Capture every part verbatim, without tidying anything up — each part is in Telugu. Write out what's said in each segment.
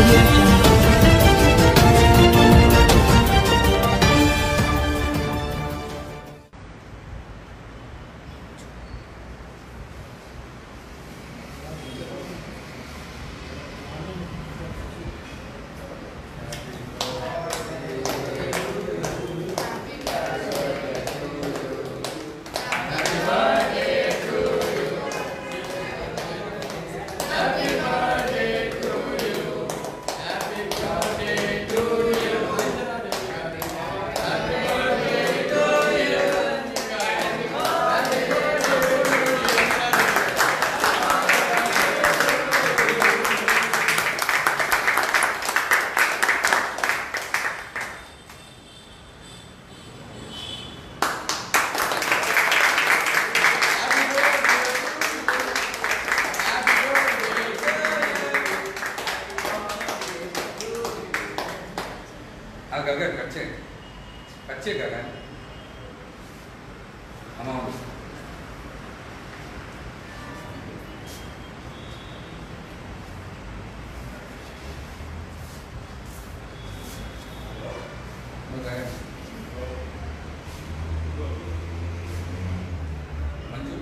Audio Jungle. गगन कच्चे कच्चे गगन अमाउंट मंजू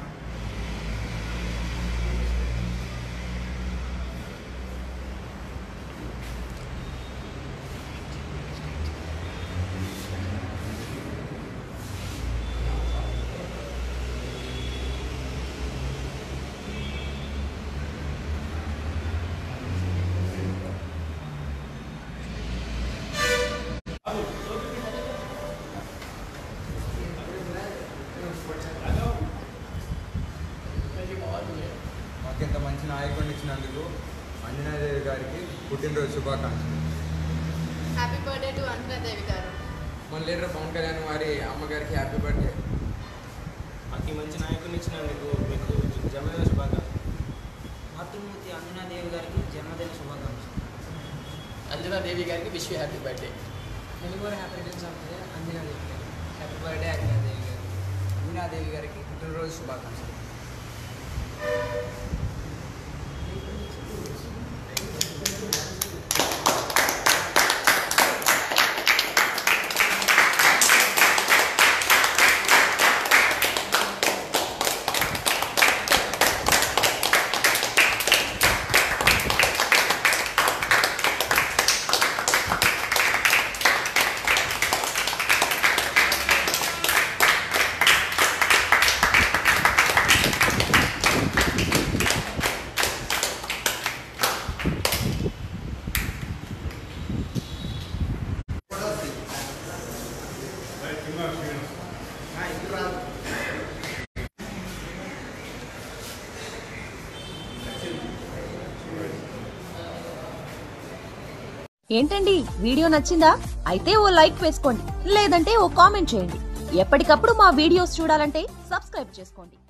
మాకింత మంచి నాయకుడిని ఇచ్చినందుకు అంజనాదేవి గారికి పుట్టినరోజు శుభాకాంక్షలు. హ్యాపీ బర్త్డే టు అంజనాదేవి గారు. మన లీడర్ పవన్ కళ్యాణ్ వారి అమ్మగారికి హ్యాపీ బర్త్డే. మాకు మంచి నాయకుడిని ఇచ్చినందుకు మీకు జన్మదిన శుభాకాంక్షలు. మాతృమూర్తి అంజనాదేవి గారికి జన్మదిన శుభాకాంక్షలు. అంజనాదేవి గారికి విష్ యూ హ్యాపీ బర్త్డే. నేను కూడా happy returns of the day Anjanadevi గారు. హ్యాపీ బర్త్డే అంజనాదేవి గారు. అంజనాదేవి గారికి పుట్టినరోజు శుభాకాంక్షలు. ఏంటండి వీడియో నచ్చిందా? అయితే ఓ లైక్ వేసుకోండి, లేదంటే ఓ కామెంట్ చేయండి. ఎప్పటికప్పుడు మా వీడియోస్ చూడాలంటే సబ్స్క్రైబ్ చేసుకోండి.